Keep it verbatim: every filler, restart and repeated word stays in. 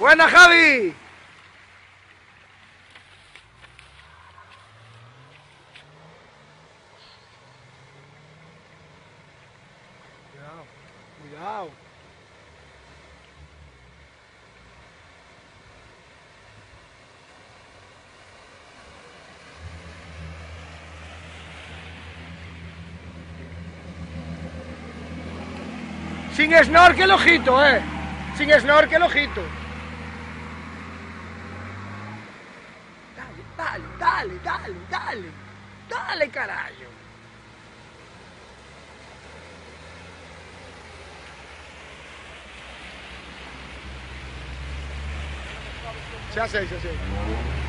Buena, Javi. Cuidado, cuidado. Sin snorkel, ojito, eh. Sin snorkel, ojito. Dale, dale, dale, dale, dale. Dale, carajo. Se hace, se hace.